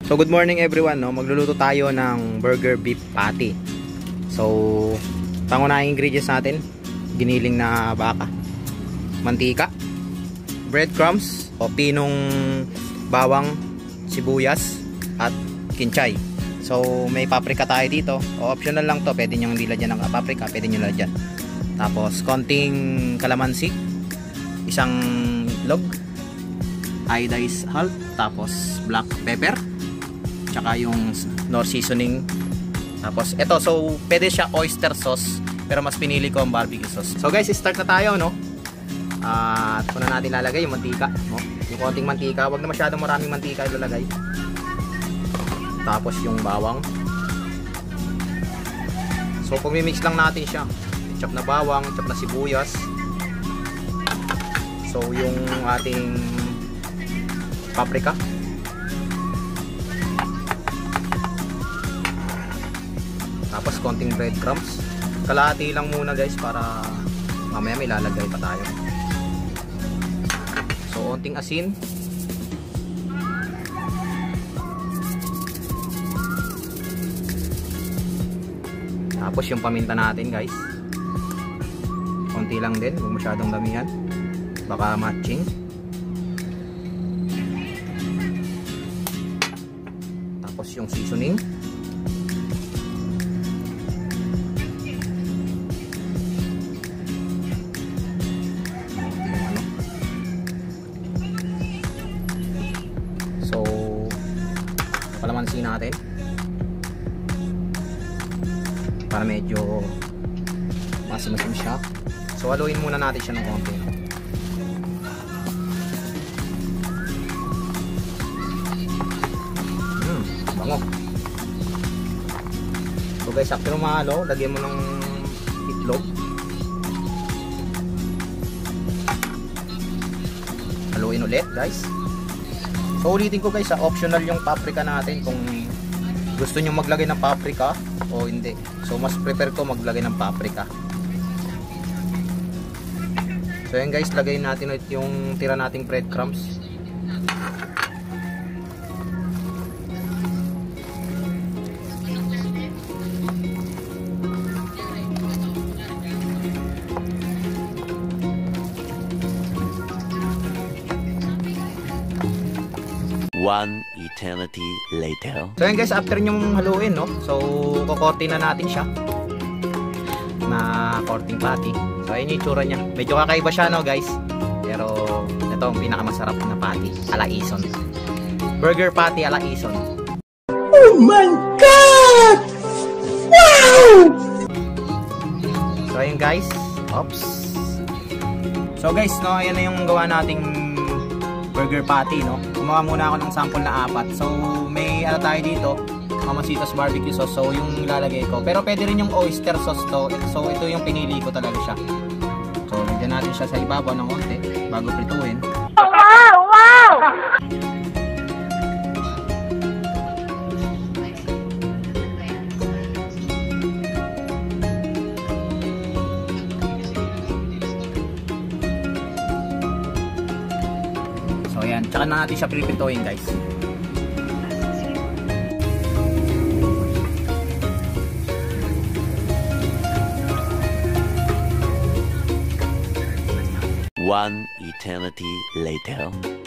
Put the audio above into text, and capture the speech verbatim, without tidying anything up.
So good morning everyone, no? Magluluto tayo ng burger beef patty. So pangunahing ingredients natin, giniling na baka, mantika, breadcrumbs o pinong bawang, sibuyas at kinchay. So may paprika tayo dito, o optional lang to, pwede nyo hindi lagyan ng paprika, pwede nyo lagyan. Tapos konting kalamansi, isang log, iodized salt, tapos black pepper, tsaka yung nor seasoning. Tapos ito, so pwede siya oyster sauce, pero mas pinili ko ang barbecue sauce. So guys, start na tayo, no? At uh, una natin lalagay yung mantika, no? Yung konting mantika, wag na masyadong maraming mantika ilalagay. Tapos yung bawang. So pumimix lang natin siya. Chop na bawang, chop na sibuyas. So yung ating paprika, tapos konting breadcrumbs, kalahati lang muna guys, para mamaya may lalagay pa tayo. So konting asin, tapos yung paminta natin guys, konti lang din, huwag masyadong damihan, baka matching. Tapos yung seasoning, ano. So kalamansi natin para medyo masim-masim siya. So haluin muna natin siya ng konti. Hmm, bango. So guys, after mahalo, lagyan mo ng itlog. Haluin ulit guys. So ulitin ko guys, sa optional yung paprika natin, kung gusto nyo maglagay ng paprika o hindi. So mas prefer ko maglagay ng paprika. So yan guys, lagay natin ulit yung tira nating breadcrumbs. One eternity later. So yan guys, after nyong haluin, no? So kukortin na natin siya na korting patty. So ayun yung itsura niya. Medyo kakaiba siya, no guys, pero ito ang pinakamasarap na patty ala Ison. Burger patty ala Ison. Oh my god! Wow! So ayun guys, oops. So guys, no, ayan na yung gawa nating burger patty, no? Gumawa muna ako ng sample na apat. So may ano tayo dito, Mamacita's barbecue sauce, so yung lalagay ko. Pero pwede rin yung oyster sauce to. So ito yung pinili ko talaga siya. So lagyan natin siya sa ibabaw ng konti bago prituin. Wow! Wow! So ayan, tsaka na natin siya pripituin guys. One eternity later.